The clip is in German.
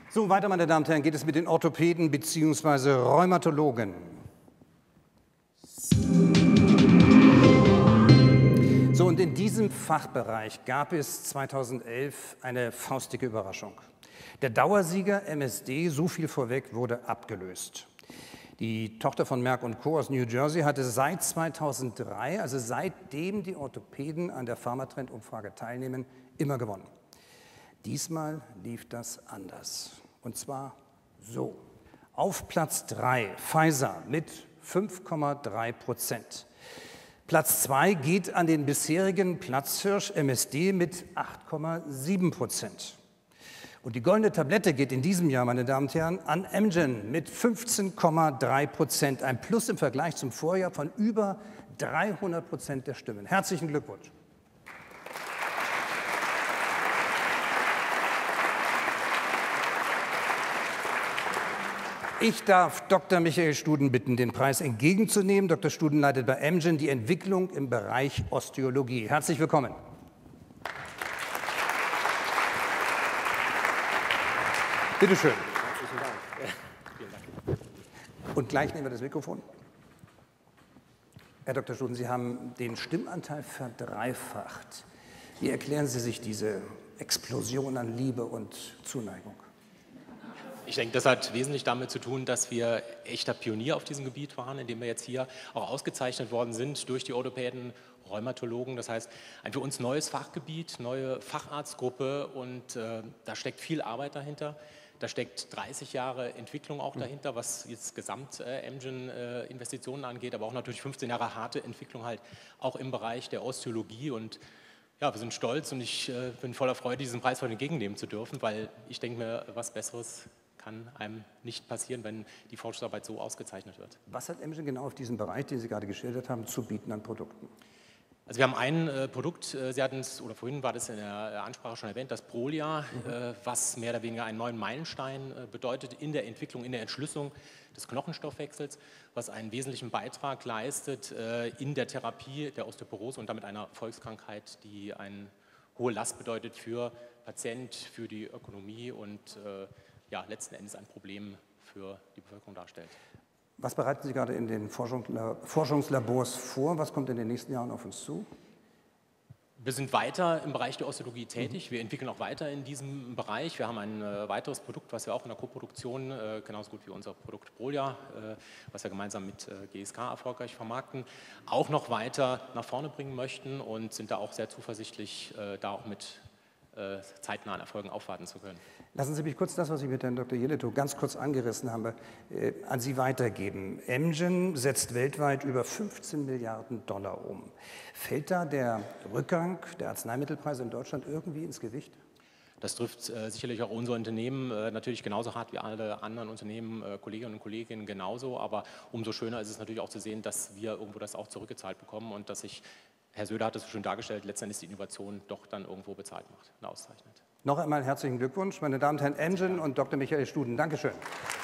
So, weiter, meine Damen und Herren, geht es mit den Orthopäden bzw. Rheumatologen. So, und in diesem Fachbereich gab es 2011 eine faustige Überraschung. Der Dauersieger MSD, so viel vorweg, wurde abgelöst. Die Tochter von Merck & Co. aus New Jersey hatte seit 2003, also seitdem die Orthopäden an der Pharmatrend-Umfrage teilnehmen, immer gewonnen. Diesmal lief das anders. Und zwar so. Auf Platz 3 Pfizer mit 5,3%. Platz 2 geht an den bisherigen Platzhirsch MSD mit 8,7%. Und die goldene Tablette geht in diesem Jahr, meine Damen und Herren, an Amgen mit 15,3%. Ein Plus im Vergleich zum Vorjahr von über 300% der Stimmen. Herzlichen Glückwunsch. Ich darf Dr. Michael Studen bitten, den Preis entgegenzunehmen. Dr. Studen leitet bei Amgen die Entwicklung im Bereich Osteologie. Herzlich willkommen. Bitte schön. Herzlichen Dank. Vielen Dank. Und gleich nehmen wir das Mikrofon. Herr Dr. Studen, Sie haben den Stimmanteil verdreifacht. Wie erklären Sie sich diese Explosion an Liebe und Zuneigung? Ich denke, das hat wesentlich damit zu tun, dass wir echter Pionier auf diesem Gebiet waren, indem wir jetzt hier auch ausgezeichnet worden sind durch die Orthopäden, Rheumatologen. Das heißt, ein für uns neues Fachgebiet, neue Facharztgruppe, und da steckt viel Arbeit dahinter. Da steckt 30 Jahre Entwicklung auch dahinter, was jetzt Gesamt-Amgen-Investitionen angeht, aber auch natürlich 15 Jahre harte Entwicklung halt auch im Bereich der Osteologie. Und ja, wir sind stolz, und ich bin voller Freude, diesen Preis heute entgegennehmen zu dürfen, weil ich denke mir, was Besseres kann einem nicht passieren, wenn die Forschungsarbeit so ausgezeichnet wird. Was hat Amgen genau auf diesem Bereich, den Sie gerade geschildert haben, zu bieten an Produkten? Also wir haben ein Produkt, Sie hatten es, oder vorhin war das in der Ansprache schon erwähnt, das Prolia, was mehr oder weniger einen neuen Meilenstein bedeutet in der Entwicklung, in der Entschlüsselung des Knochenstoffwechsels, was einen wesentlichen Beitrag leistet in der Therapie der Osteoporose und damit einer Volkskrankheit, die eine hohe Last bedeutet für Patient, für die Ökonomie und ja, letzten Endes ein Problem für die Bevölkerung darstellt. Was bereiten Sie gerade in den Forschungslabors vor? Was kommt in den nächsten Jahren auf uns zu? Wir sind weiter im Bereich der Osteologie tätig. Wir entwickeln auch weiter in diesem Bereich. Wir haben ein weiteres Produkt, was wir auch in der Koproduktion, genauso gut wie unser Produkt Prolia, was wir gemeinsam mit GSK erfolgreich vermarkten, auch noch weiter nach vorne bringen möchten und sind da auch sehr zuversichtlich, da auch mit zeitnahen Erfolgen aufwarten zu können. Lassen Sie mich kurz das, was ich mit Herrn Dr. Jelitow ganz kurz angerissen habe, an Sie weitergeben. Amgen setzt weltweit über 15 Milliarden Dollar um. Fällt da der Rückgang der Arzneimittelpreise in Deutschland irgendwie ins Gewicht? Das trifft sicherlich auch unser Unternehmen natürlich genauso hart wie alle anderen Unternehmen, Kolleginnen und Kollegen genauso, aber umso schöner ist es natürlich auch zu sehen, dass wir irgendwo das auch zurückgezahlt bekommen und dass sich, Herr Söder hat es schon dargestellt, letztendlich die Innovation doch dann irgendwo bezahlt macht und auszeichnet. Noch einmal herzlichen Glückwunsch, meine Damen und Herren, Amgen und Dr. Michael Studen. Dankeschön.